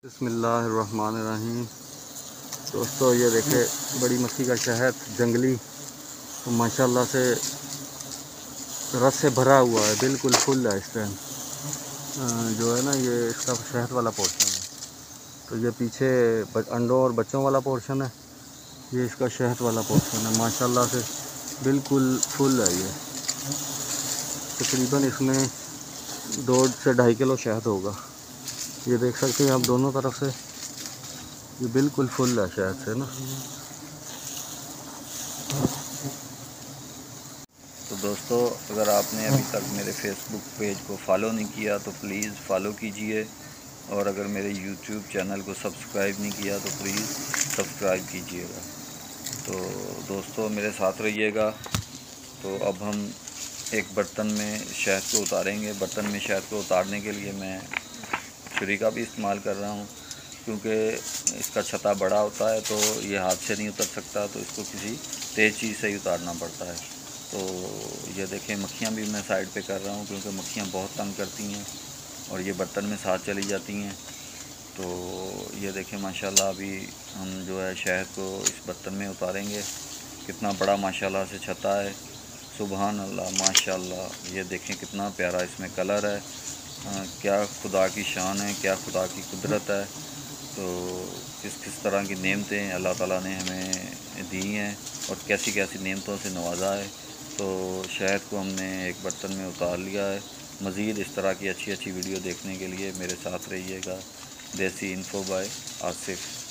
बिस्मिल्लाहिर्रहमानिर्रहीम। दोस्तों ये देखे बड़ी मक्खी का शहद जंगली तो माशाल्लाह से रस से भरा हुआ है, बिल्कुल फुल है। इस टाइम जो है ना ये इसका शहद वाला पोर्शन है, तो ये पीछे अंडों और बच्चों वाला पोर्शन है, ये इसका शहद वाला पोर्शन है। माशाल्लाह से बिल्कुल फुल है। ये तकरीबन इसमें 2 से 2.5 किलो शहद होगा। ये देख सकते हैं आप दोनों तरफ से, ये बिल्कुल फुल है शहद से ना। तो दोस्तों, अगर आपने अभी तक मेरे फेसबुक पेज को फॉलो नहीं किया तो प्लीज़ फॉलो कीजिए, और अगर मेरे यूट्यूब चैनल को सब्सक्राइब नहीं किया तो प्लीज़ सब्सक्राइब कीजिएगा। तो दोस्तों मेरे साथ रहिएगा। तो अब हम एक बर्तन में शहद को उतारेंगे। बर्तन में शहद को उतारने के लिए मैं छुरी का भी इस्तेमाल कर रहा हूँ, क्योंकि इसका छत्ता बड़ा होता है तो ये हाथ से नहीं उतर सकता, तो इसको किसी तेज़ चीज़ से ही उतारना पड़ता है। तो ये देखें, मक्खियाँ भी मैं साइड पे कर रहा हूँ, क्योंकि मक्खियाँ बहुत तंग करती हैं और ये बर्तन में साथ चली जाती हैं। तो ये देखें माशाल्लाह, अभी हम जो है शहद को इस बर्तन में उतारेंगे। कितना बड़ा माशाल्लाह से छत्ता है, सुभान अल्लाह माशाल्लाह। ये देखें कितना प्यारा इसमें कलर है। क्या खुदा की शान है, क्या खुदा की कुदरत है। तो किस किस तरह की नेमतें अल्लाह ताला ने हमें दी हैं और कैसी कैसी नेमतों से नवाजा है। तो शहद को हमने एक बर्तन में उतार लिया है। मज़ीद इस तरह की अच्छी अच्छी वीडियो देखने के लिए मेरे साथ रहिएगा। देसी इन्फो बाय आसिफ।